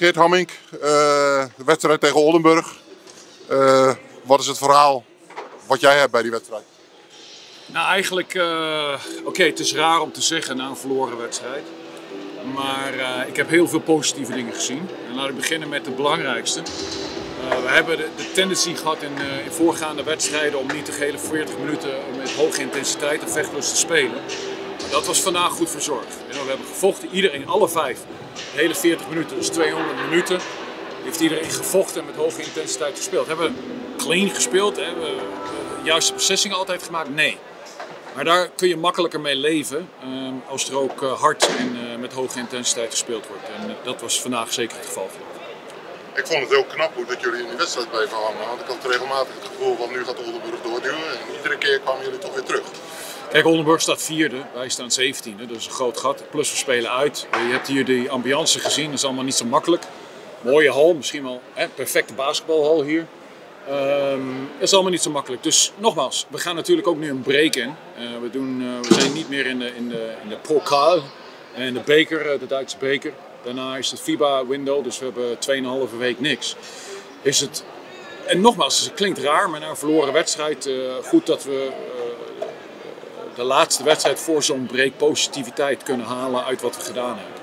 Geert Hammink, de wedstrijd tegen Oldenburg. Wat is het verhaal wat jij hebt bij die wedstrijd? Nou, eigenlijk, oké, het is raar om te zeggen na een verloren wedstrijd. Maar ik heb heel veel positieve dingen gezien. En laat ik beginnen met het belangrijkste. We hebben de tendency gehad in voorgaande wedstrijden om niet de hele 40 minuten met hoge intensiteit of vechtlust te spelen. Dat was vandaag goed verzorgd. We hebben gevochten, iedereen, alle vijf, de hele 40 minuten, dus 200 minuten, heeft iedereen gevochten en met hoge intensiteit gespeeld. Hebben we clean gespeeld? Hebben we de juiste beslissingen altijd gemaakt? Nee. Maar daar kun je makkelijker mee leven als er ook hard en met hoge intensiteit gespeeld wordt. En dat was vandaag zeker het geval. Ik vond het heel knap hoe dat jullie in die wedstrijd bleven hangen. Want ik had regelmatig het gevoel van nu gaat Oldenburg doorduwen. En iedere keer kwamen jullie toch weer terug. Kijk, Oldenburg staat vierde, wij staan 17e, dat is een groot gat. Plus we spelen uit. Je hebt hier die ambiance gezien, dat is allemaal niet zo makkelijk. Mooie hal, misschien wel perfecte basketbalhal hier. Dat is allemaal niet zo makkelijk. Dus nogmaals, we gaan natuurlijk ook nu een break in. We zijn niet meer in de pokaal en de beker, de Duitse beker. Daarna is het FIBA-window, dus we hebben 2,5 week niks. En nogmaals, het klinkt raar, maar na een verloren wedstrijd, goed dat we de laatste wedstrijd voor zo'n break positiviteit kunnen halen uit wat we gedaan hebben.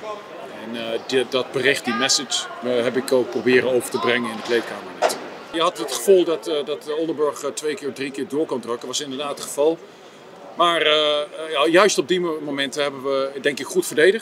En dat bericht, die message, heb ik ook proberen over te brengen in de kleedkamer net. Je had het gevoel dat Oldenburg 2 keer, 3 keer door kon drukken. Dat was inderdaad het geval. Maar juist op die momenten hebben we denk ik goed verdedigd.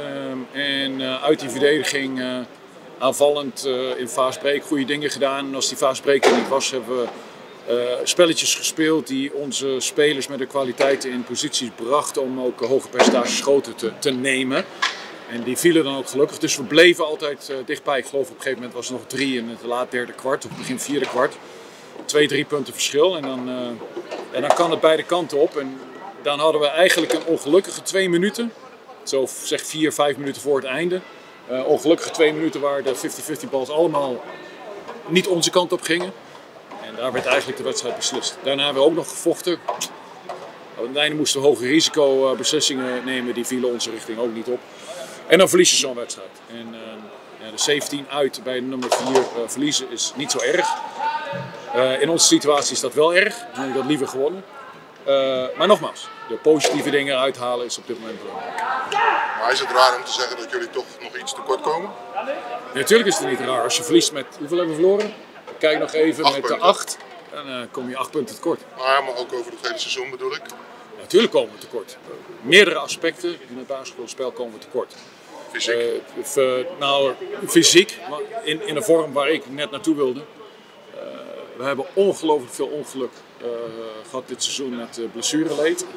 Ja. Uit die verdediging aanvallend in fast break goede dingen gedaan. En als die fast break er niet was, hebben we spelletjes gespeeld die onze spelers met de kwaliteiten in posities brachten om ook hoge percentages schoten te nemen. En die vielen dan ook gelukkig. Dus we bleven altijd dichtbij. Ik geloof op een gegeven moment was het nog 3 in het laat derde kwart of begin vierde kwart. 2-3 punten verschil en dan kan het beide kanten op. En dan hadden we eigenlijk een ongelukkige 2 minuten. Zo zeg 4, 5 minuten voor het einde. Ongelukkige 2 minuten waar de 50-50 balls allemaal niet onze kant op gingen. En daar werd eigenlijk de wedstrijd beslist. Daarna hebben we ook nog gevochten. Aan het einde moesten we hoge risico beslissingen nemen. Die vielen onze richting ook niet op. En dan verlies je zo'n wedstrijd. En de 17 uit bij nummer 4 verliezen is niet zo erg. In onze situatie is dat wel erg. Dan had ik dat liever gewonnen. Maar nogmaals, de positieve dingen uithalen is op dit moment belangrijk. Maar is het raar om te zeggen dat jullie toch nog iets tekort komen? Ja, natuurlijk is het niet raar. Als je verliest met, hoeveel hebben we verloren? Kijk nog even, 8 met de 8. Dan kom je 8 punten tekort. Maar ook over het hele seizoen bedoel ik. Ja, natuurlijk komen we tekort. Meerdere aspecten in het basketbalspel komen we tekort. Fysiek? Fysiek, in een vorm waar ik net naartoe wilde. We hebben ongelooflijk veel ongeluk gehad dit seizoen met blessureleed.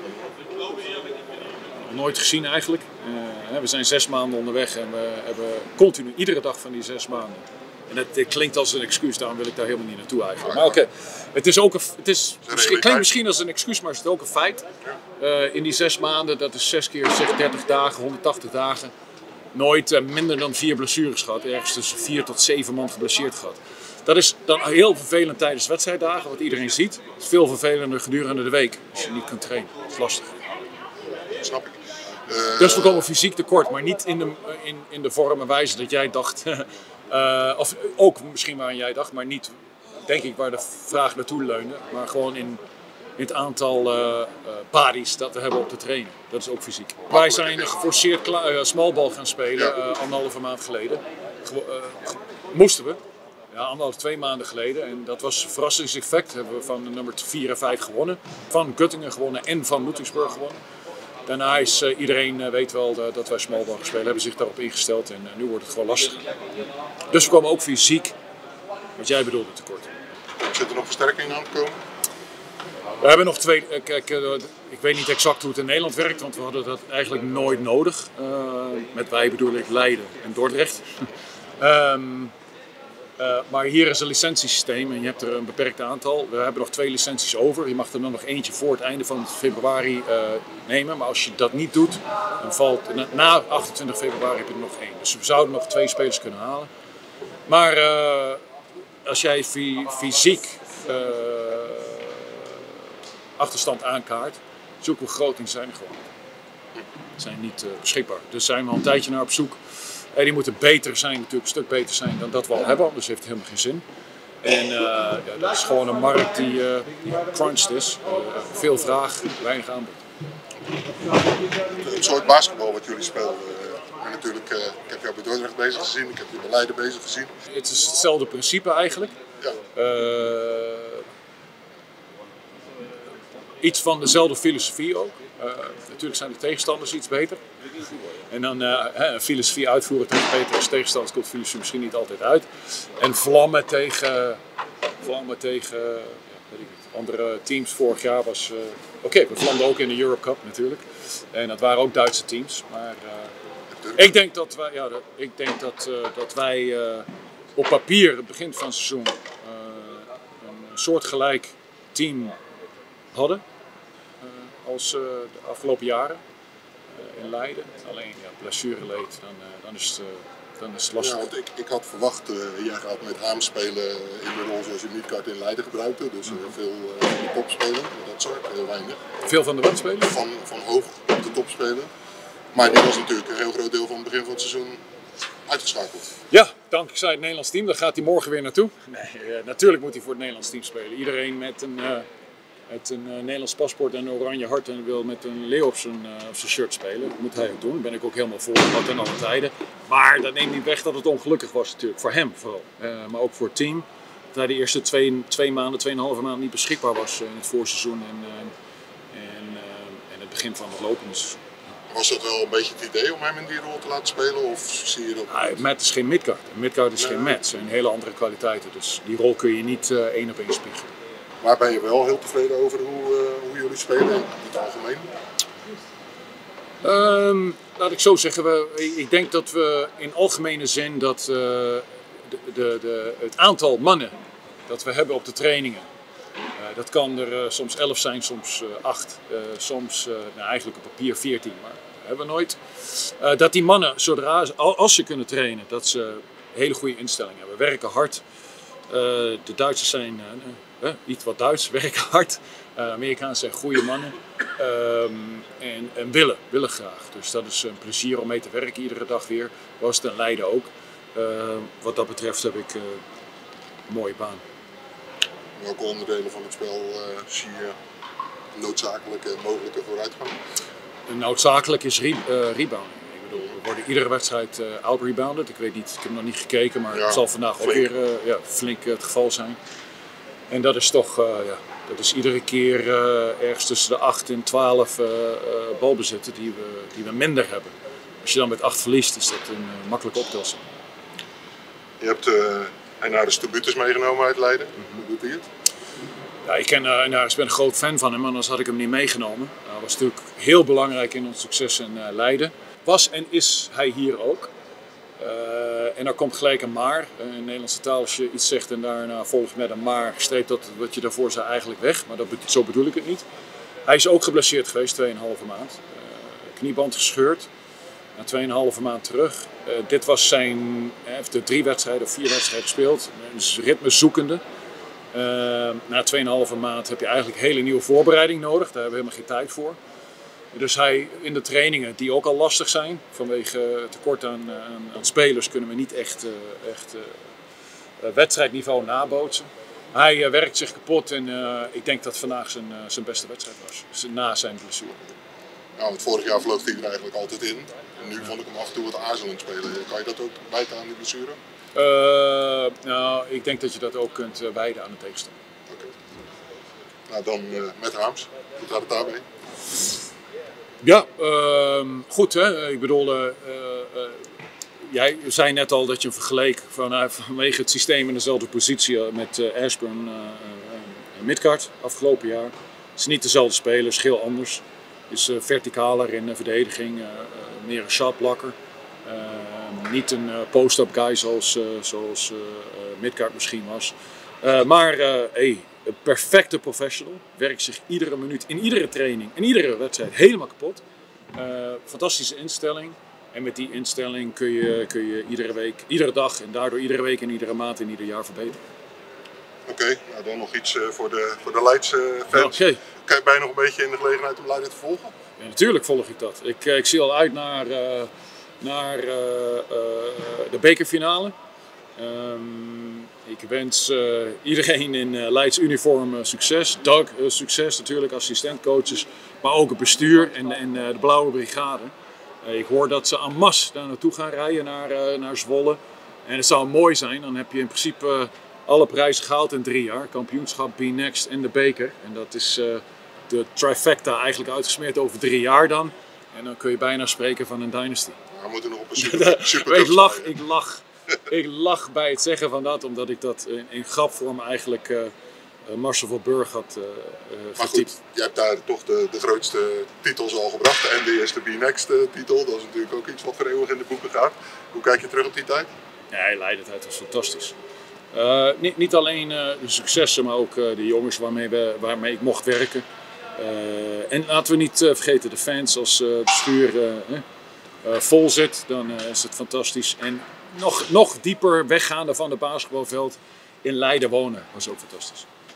Nooit gezien eigenlijk. We zijn 6 maanden onderweg en we hebben continu, iedere dag van die 6 maanden. En het klinkt als een excuus, daarom wil ik daar helemaal niet naartoe eigenlijk. Maar oké, het klinkt misschien als een excuus, maar het is ook een feit. In die 6 maanden, dat is 6 keer 30 dagen, 180 dagen. Nooit minder dan 4 blessures gehad. Ergens tussen 4 tot 7 man geblesseerd gehad. Dat is dan heel vervelend tijdens wedstrijddagen, wat iedereen ziet. Het is veel vervelender gedurende de week, als je niet kunt trainen. Dat is lastig. Snap ik. Dus we komen fysiek tekort, maar niet in de vorm en wijze dat jij dacht. Of ook misschien waarin jij dacht, maar niet, denk ik, waar de vraag naartoe leunde. Maar gewoon in het aantal pari's dat we hebben op de training. Dat is ook fysiek. Wij zijn geforceerd smallball gaan spelen 1,5 maand geleden. Moesten we. Ja, 2 maanden geleden. En dat was een verrassingseffect. Hebben we van de nummer 4 en 5 gewonnen. Van Göttingen gewonnen en van Ludwigsburg gewonnen. Daarna is iedereen weet wel dat wij smallball gaan spelen. Hebben zich daarop ingesteld en nu wordt het gewoon lastiger. Dus we komen ook fysiek, wat jij bedoelde, tekort. Zit er nog versterking aan te komen? We hebben nog 2. Kijk, ik weet niet exact hoe het in Nederland werkt, want we hadden dat eigenlijk nooit nodig. Met wij bedoel ik Leiden en Dordrecht. Maar hier is een licentiesysteem en je hebt er een beperkt aantal. We hebben nog 2 licenties over. Je mag er dan nog eentje voor het einde van februari nemen. Maar als je dat niet doet, dan valt na 28 februari heb je er nog 1. Dus we zouden nog 2 spelers kunnen halen. Maar als jij fysiek achterstand aankaart, zulke begrotingen zijn er gewoon. Zijn niet beschikbaar. Dus zijn we al een tijdje naar op zoek. Die moeten beter zijn, natuurlijk een stuk beter zijn dan dat we al hebben, anders heeft het helemaal geen zin. En ja, dat is gewoon een markt die crunched is. Veel vraag, weinig aanbod. Het soort basketbal wat jullie spelen. En natuurlijk, ik heb jou bij Dordrecht bezig gezien, ik heb je bij Leiden bezig gezien. Het is hetzelfde principe eigenlijk. Ja. Iets van dezelfde filosofie ook. Natuurlijk zijn de tegenstanders iets beter. En dan een filosofie uitvoeren tegen beter als tegenstanders komt de filosofie misschien niet altijd uit. En vlammen tegen weet ik niet, andere teams. Vorig jaar was... Oké, we vlamden ook in de Europe Cup natuurlijk. En dat waren ook Duitse teams. Maar ik denk dat wij op papier, het begin van het seizoen, een soortgelijk team hadden als de afgelopen jaren in Leiden. Alleen ja, blessureleed, dan is het lastig. Ja, want ik had verwacht, jij gaat met Haam spelen in de rol zoals je Midcard in Leiden gebruikte. Dus veel van de top spelen, dat soort, heel weinig. Veel van de wat spelen? Van hoog op de top spelen. Maar die was natuurlijk een heel groot deel van het begin van het seizoen uitgeschakeld. Ja, dankzij het Nederlands team. Daar gaat hij morgen weer naartoe. Nee, natuurlijk moet hij voor het Nederlands team spelen. Iedereen met een Nederlands paspoort en een oranje hart en wil met een leeuw op zijn shirt spelen. Dat moet hij ook doen. Daar ben ik ook helemaal voor. Dat en alle tijden. Maar dat neemt niet weg dat het ongelukkig was natuurlijk. Voor hem vooral. Maar ook voor het team. Dat hij de eerste 2,5 maanden niet beschikbaar was in het voorseizoen en het begin van het lopende seizoen. Was dat wel een beetje het idee om hem in die rol te laten spelen? Of zie je dat? Matt is geen Midcard. Midcard is geen Matt. Het zijn hele andere kwaliteiten. Dus die rol kun je niet 1 op 1 spiegelen. Maar ben je wel heel tevreden over hoe jullie spelen in het algemeen? Laat ik zo zeggen, ik denk dat we in algemene zin dat het aantal mannen dat we hebben op de trainingen, dat kan er soms 11 zijn, soms 8, soms eigenlijk op papier 14, maar dat hebben we nooit. Dat die mannen, als ze kunnen trainen, dat ze hele goede instellingen hebben, werken hard. De Duitsers zijn iets wat Duits, werken hard. Amerikanen zijn goede mannen en willen graag. Dus dat is een plezier om mee te werken iedere dag weer. Was het in Leiden ook. Wat dat betreft heb ik een mooie baan. Welke onderdelen van het spel zie je noodzakelijke en mogelijke vooruitgang? Noodzakelijk is rebound. We worden iedere wedstrijd out-rebounded. Ik weet niet, ik heb nog niet gekeken, maar het zal vandaag ook weer flink het geval zijn. En dat is toch, dat is iedere keer ergens tussen de 8 en 12 balbezetten die we minder hebben. Als je dan met 8 verliest, is dat een makkelijke optelsom. Je hebt Einaris de Butes meegenomen uit Leiden. Hoe doet hij het? Ja, ik ben een groot fan van hem, anders had ik hem niet meegenomen. Hij was natuurlijk heel belangrijk in ons succes in Leiden. Was en is hij hier ook. En dan komt gelijk een maar. In de Nederlandse taal, als je iets zegt en daarna volgt met een maar, streept dat wat je daarvoor zei eigenlijk weg. Maar zo bedoel ik het niet. Hij is ook geblesseerd geweest, 2,5 maand. Knieband gescheurd. Na 2,5 maand terug. Dit was hij heeft 3 wedstrijden of 4 wedstrijden gespeeld. Dus ritme zoekende. Na 2,5 maand heb je eigenlijk hele nieuwe voorbereiding nodig. Daar hebben we helemaal geen tijd voor. Dus hij in de trainingen, die ook al lastig zijn, vanwege tekort aan spelers, kunnen we niet echt wedstrijdniveau nabootsen. Hij werkt zich kapot en ik denk dat vandaag zijn beste wedstrijd was, na zijn blessure. Nou, want vorig jaar vloog hij er eigenlijk altijd in. En nu vond ik hem af en toe wat aarzelend spelen. Kan je dat ook wijten aan die blessure? Nou, ik denk dat je dat ook kunt wijden aan de tegenstander. Oké. Nou, dan met Haams. Hoe gaat het daarbij? Ja, goed hè. Ik bedoel, jij zei net al dat je hem vergeleek vanwege het systeem in dezelfde positie met Ashburn en Midcard afgelopen jaar. Het is niet dezelfde speler, is heel anders. Is verticaler in de verdediging, meer een shotblokker. Niet een post-up guy zoals Midcard misschien was. Maar een perfecte professional. Werkt zich iedere minuut, in iedere training, in iedere wedstrijd helemaal kapot. Fantastische instelling. En met die instelling kun je iedere week, iedere dag en daardoor iedere week en iedere maand en ieder jaar verbeteren. Oké, nou dan nog iets voor de Leidse fans. Okay. Ben je nog een beetje in de gelegenheid om Leiden te volgen? Ja, natuurlijk volg ik dat. Ik zie al uit naar naar de bekerfinale. Ik wens iedereen in Leids uniform succes. Doug succes natuurlijk, assistentcoaches, maar ook het bestuur en de Blauwe Brigade. Ik hoor dat ze en masse daar naartoe gaan rijden naar Zwolle. En het zou mooi zijn, dan heb je in principe alle prijzen gehaald in 3 jaar. Kampioenschap, B-Next en de beker. En dat is de trifecta eigenlijk uitgesmeerd over 3 jaar dan. En dan kun je bijna spreken van een dynasty. We moeten nog op een super Ik lach bij het zeggen van dat, omdat ik dat in grapvorm eigenlijk Marcel van Burg had maar goed, je hebt daar toch de grootste titels al gebracht en de eerste B-Next titel. Dat is natuurlijk ook iets wat voor eeuwig in de boeken gaat. Hoe kijk je terug op die tijd? Nee, Leiden-tijd was fantastisch. Niet alleen de successen, maar ook de jongens waarmee ik mocht werken. En laten we niet vergeten de fans, als het bestuur vol zit, dan is het fantastisch. En nog dieper weggaande van het basketbalveld in Leiden wonen was ook fantastisch.